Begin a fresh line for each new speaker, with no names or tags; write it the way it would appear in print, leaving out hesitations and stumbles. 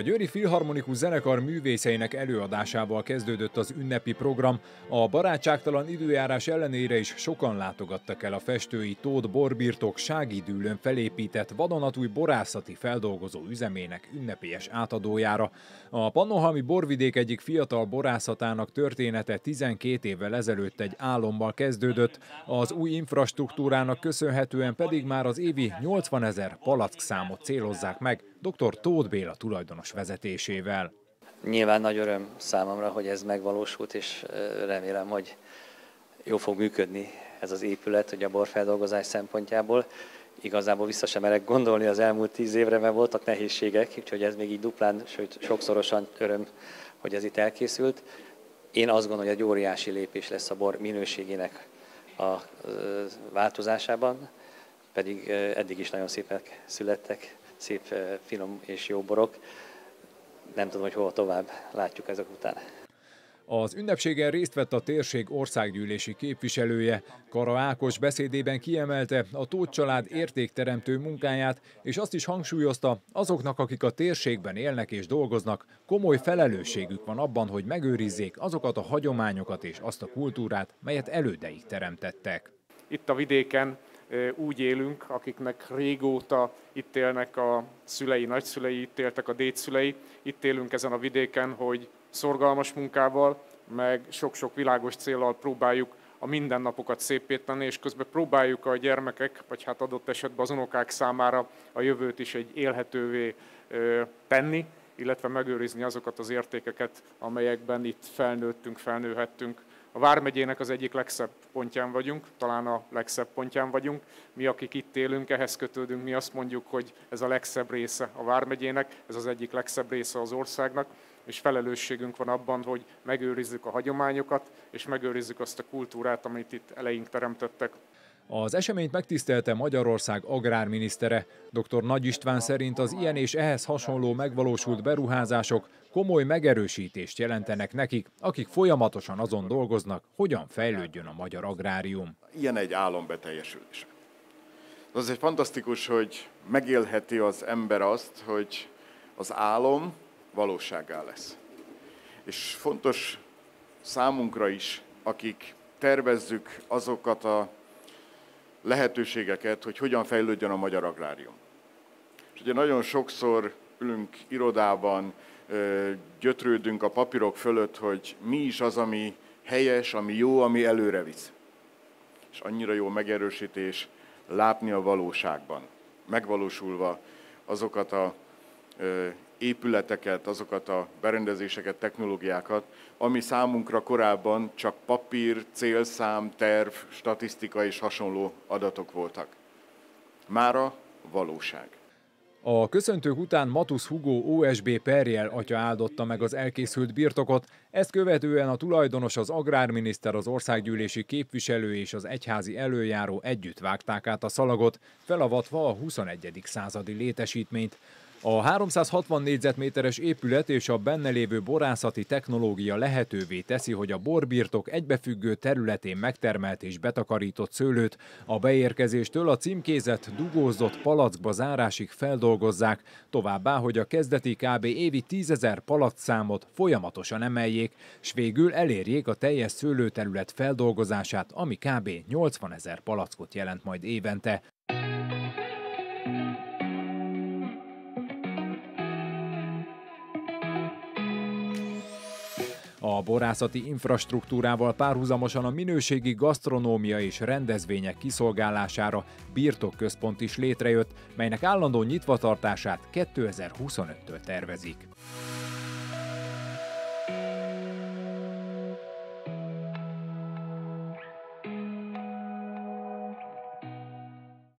Győri Filharmonikus Zenekar művészeinek előadásával kezdődött az ünnepi program. A barátságtalan időjárás ellenére is sokan látogattak el a festői Tóth borbirtok Ságidűlőn felépített vadonatúj borászati feldolgozó üzemének ünnepélyes átadójára. A pannonhalmi borvidék egyik fiatal borászatának története 12 évvel ezelőtt egy álommal kezdődött, az új infrastruktúrának köszönhetően pedig már az évi 80 000 palackszámot célozzák meg dr. Tóth Béla tulajdonos vezetésével.
Nyilván nagy öröm számomra, hogy ez megvalósult, és remélem, hogy jól fog működni ez az épület, hogy a borfeldolgozás szempontjából. Igazából vissza sem merek gondolni az elmúlt 10 évre, mert voltak nehézségek, úgyhogy ez még így duplán, sőt sokszorosan öröm, hogy ez itt elkészült. Én azt gondolom, hogy egy óriási lépés lesz a bor minőségének a változásában, pedig eddig is nagyon szépek születtek, szép, finom és jó borok. Nem tudom, hogy hova tovább látjuk ezek után.
Az ünnepségen részt vett a térség országgyűlési képviselője. Kara Ákos beszédében kiemelte a Tóth család értékteremtő munkáját, és azt is hangsúlyozta, azoknak, akik a térségben élnek és dolgoznak, komoly felelősségük van abban, hogy megőrizzék azokat a hagyományokat és azt a kultúrát, melyet elődeik teremtettek.
Itt a vidéken úgy élünk, akiknek régóta itt élnek a szülei, nagyszülei, itt éltek a dédszülei, itt élünk ezen a vidéken, hogy szorgalmas munkával, meg sok-sok világos céllal próbáljuk a mindennapokat széppé tenni, és közben próbáljuk a gyermekek, vagy hát adott esetben az unokák számára a jövőt is egy élhetővé tenni, illetve megőrizni azokat az értékeket, amelyekben itt felnőttünk, felnőhettünk. A Vármegyének az egyik legszebb pontján vagyunk, talán a legszebb pontján vagyunk. Mi, akik itt élünk, ehhez kötődünk, mi azt mondjuk, hogy ez a legszebb része a Vármegyének, ez az egyik legszebb része az országnak, és felelősségünk van abban, hogy megőrizzük a hagyományokat, és megőrizzük azt a kultúrát, amit itt eleink teremtettek.
Az eseményt megtisztelte Magyarország agrárminisztere. Dr. Nagy István szerint az ilyen és ehhez hasonló megvalósult beruházások komoly megerősítést jelentenek nekik, akik folyamatosan azon dolgoznak, hogyan fejlődjön a magyar agrárium.
Ilyen egy álom beteljesülése. Az egy fantasztikus, hogy megélheti az ember azt, hogy az álom valósággá lesz. És fontos számunkra is, akik tervezzük azokat a lehetőségeket, hogy hogyan fejlődjön a magyar agrárium. És ugye nagyon sokszor ülünk irodában, gyötrődünk a papírok fölött, hogy mi is az, ami helyes, ami jó, ami előre visz. És annyira jó megerősítés látni a valóságban, megvalósulva azokat a épületeket, azokat a berendezéseket, technológiákat, ami számunkra korábban csak papír, célszám, terv, statisztika és hasonló adatok voltak. Mára valóság.
A köszöntők után Matusz Hugó OSB perjel atya áldotta meg az elkészült birtokot, ezt követően a tulajdonos, az agrárminiszter, az országgyűlési képviselő és az egyházi előjáró együtt vágták át a szalagot, felavatva a 21. századi létesítményt. A 360 négyzetméteres épület és a benne lévő borászati technológia lehetővé teszi, hogy a borbirtok egybefüggő területén megtermelt és betakarított szőlőt a beérkezéstől a címkézett, dugózott palackba zárásig feldolgozzák, továbbá, hogy a kezdeti kb. Évi 10 000 palackszámot folyamatosan emeljék, s végül elérjék a teljes szőlőterület feldolgozását, ami kb. 80 000 palackot jelent majd évente. A borászati infrastruktúrával párhuzamosan a minőségi gasztronómia és rendezvények kiszolgálására birtokközpont is létrejött, melynek állandó nyitvatartását 2025-től tervezik.